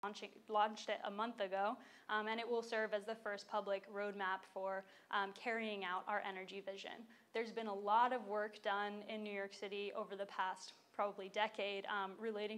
launched it a month ago, and it will serve as the first public roadmap for carrying out our energy vision. There's been a lot of work done in New York City over the past probably decade relating